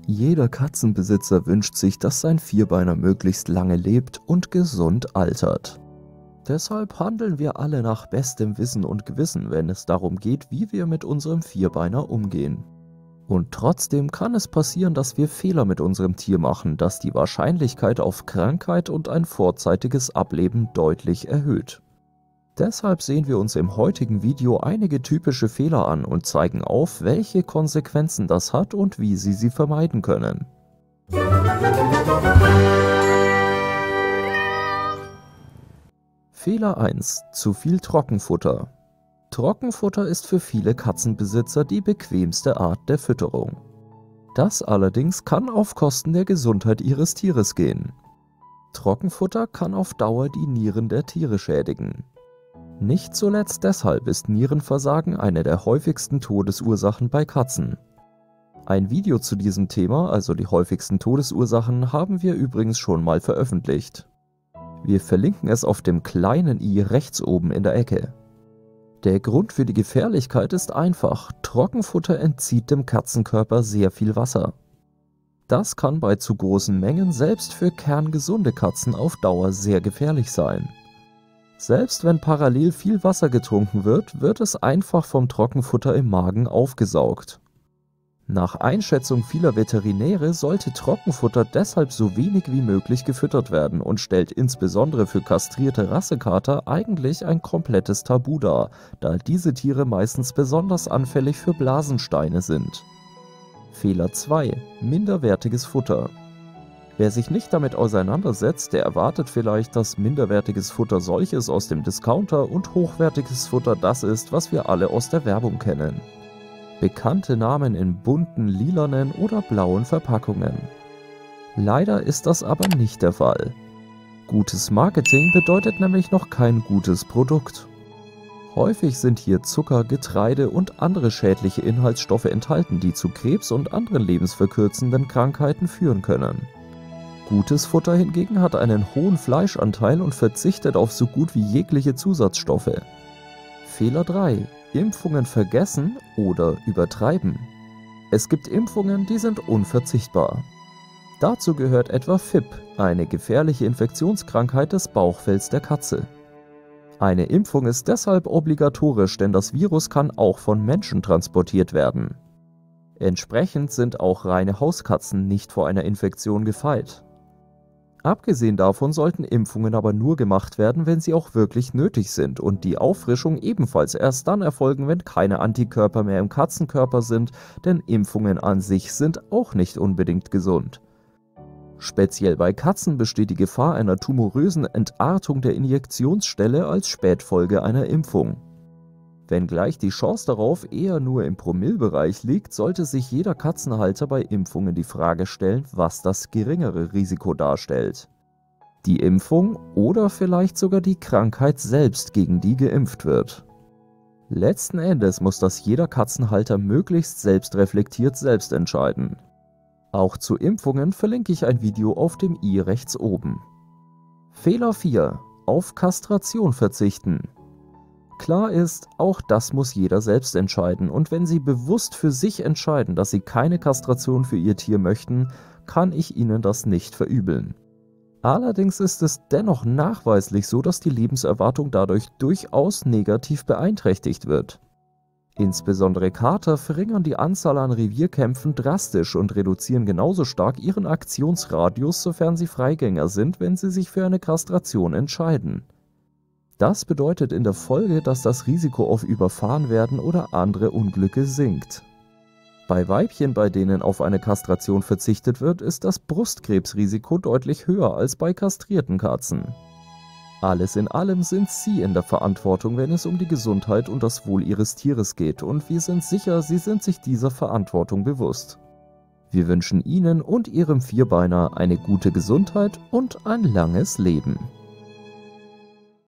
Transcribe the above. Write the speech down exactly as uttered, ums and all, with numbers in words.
Jeder Katzenbesitzer wünscht sich, dass sein Vierbeiner möglichst lange lebt und gesund altert. Deshalb handeln wir alle nach bestem Wissen und Gewissen, wenn es darum geht, wie wir mit unserem Vierbeiner umgehen. Und trotzdem kann es passieren, dass wir Fehler mit unserem Tier machen, das die Wahrscheinlichkeit auf Krankheit und ein vorzeitiges Ableben deutlich erhöht. Deshalb sehen wir uns im heutigen Video einige typische Fehler an und zeigen auf, welche Konsequenzen das hat und wie Sie sie vermeiden können. Fehler eins. Zu viel Trockenfutter. Trockenfutter ist für viele Katzenbesitzer die bequemste Art der Fütterung. Das allerdings kann auf Kosten der Gesundheit Ihres Tieres gehen. Trockenfutter kann auf Dauer die Nieren der Tiere schädigen. Nicht zuletzt deshalb ist Nierenversagen eine der häufigsten Todesursachen bei Katzen. Ein Video zu diesem Thema, also die häufigsten Todesursachen, haben wir übrigens schon mal veröffentlicht. Wir verlinken es auf dem kleinen i rechts oben in der Ecke. Der Grund für die Gefährlichkeit ist einfach: Trockenfutter entzieht dem Katzenkörper sehr viel Wasser. Das kann bei zu großen Mengen selbst für kerngesunde Katzen auf Dauer sehr gefährlich sein. Selbst wenn parallel viel Wasser getrunken wird, wird es einfach vom Trockenfutter im Magen aufgesaugt. Nach Einschätzung vieler Veterinäre sollte Trockenfutter deshalb so wenig wie möglich gefüttert werden und stellt insbesondere für kastrierte Rassekater eigentlich ein komplettes Tabu dar, da diese Tiere meistens besonders anfällig für Blasensteine sind. Fehler zwei. Minderwertiges Futter. Wer sich nicht damit auseinandersetzt, der erwartet vielleicht, dass minderwertiges Futter solches aus dem Discounter und hochwertiges Futter das ist, was wir alle aus der Werbung kennen. Bekannte Namen in bunten, lilanen oder blauen Verpackungen. Leider ist das aber nicht der Fall. Gutes Marketing bedeutet nämlich noch kein gutes Produkt. Häufig sind hier Zucker, Getreide und andere schädliche Inhaltsstoffe enthalten, die zu Krebs und anderen lebensverkürzenden Krankheiten führen können. Gutes Futter hingegen hat einen hohen Fleischanteil und verzichtet auf so gut wie jegliche Zusatzstoffe. Fehler drei. Impfungen vergessen oder übertreiben. Es gibt Impfungen, die sind unverzichtbar. Dazu gehört etwa F I P, eine gefährliche Infektionskrankheit des Bauchfells der Katze. Eine Impfung ist deshalb obligatorisch, denn das Virus kann auch von Menschen transportiert werden. Entsprechend sind auch reine Hauskatzen nicht vor einer Infektion gefeit. Abgesehen davon sollten Impfungen aber nur gemacht werden, wenn sie auch wirklich nötig sind und die Auffrischung ebenfalls erst dann erfolgen, wenn keine Antikörper mehr im Katzenkörper sind, denn Impfungen an sich sind auch nicht unbedingt gesund. Speziell bei Katzen besteht die Gefahr einer tumorösen Entartung der Injektionsstelle als Spätfolge einer Impfung. Wenngleich die Chance darauf eher nur im Promillebereich liegt, sollte sich jeder Katzenhalter bei Impfungen die Frage stellen, was das geringere Risiko darstellt. Die Impfung oder vielleicht sogar die Krankheit selbst, gegen die geimpft wird. Letzten Endes muss das jeder Katzenhalter möglichst selbstreflektiert selbst entscheiden. Auch zu Impfungen verlinke ich ein Video auf dem i rechts oben. Fehler vier. Auf Kastration verzichten. Klar ist, auch das muss jeder selbst entscheiden, und wenn Sie bewusst für sich entscheiden, dass Sie keine Kastration für Ihr Tier möchten, kann ich Ihnen das nicht verübeln. Allerdings ist es dennoch nachweislich so, dass die Lebenserwartung dadurch durchaus negativ beeinträchtigt wird. Insbesondere Kater verringern die Anzahl an Revierkämpfen drastisch und reduzieren genauso stark ihren Aktionsradius, sofern sie Freigänger sind, wenn sie sich für eine Kastration entscheiden. Das bedeutet in der Folge, dass das Risiko auf Überfahrenwerden oder andere Unglücke sinkt. Bei Weibchen, bei denen auf eine Kastration verzichtet wird, ist das Brustkrebsrisiko deutlich höher als bei kastrierten Katzen. Alles in allem sind Sie in der Verantwortung, wenn es um die Gesundheit und das Wohl Ihres Tieres geht, und wir sind sicher, Sie sind sich dieser Verantwortung bewusst. Wir wünschen Ihnen und Ihrem Vierbeiner eine gute Gesundheit und ein langes Leben.